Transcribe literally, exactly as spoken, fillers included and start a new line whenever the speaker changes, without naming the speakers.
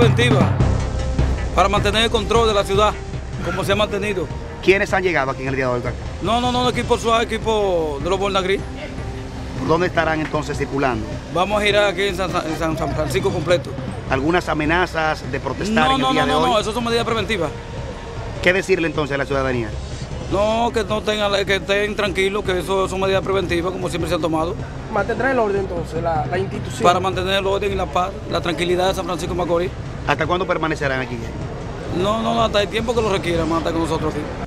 preventiva para mantener el control de la ciudad, como se ha mantenido.
¿Quiénes han llegado aquí en el día de hoy?
No, no, no, equipo suave, equipo de los Bornagri.
¿Por dónde estarán entonces circulando?
Vamos a ir aquí en San, en San, San Francisco completo.
¿Algunas amenazas de protestar
no,
en el
no,
día
no,
de
no,
hoy?
No, eso son medidas preventivas.
¿Qué decirle entonces a la ciudadanía?
No, que no tengan, que estén tranquilos, que eso son medidas preventivas, como siempre se han tomado.
Mantendrá el orden entonces, la, la institución.
Para mantener el orden y la paz, la tranquilidad de San Francisco de Macorís.
¿Hasta cuándo permanecerán aquí?
No, no, hasta el tiempo que lo requieran, hasta con nosotros aquí.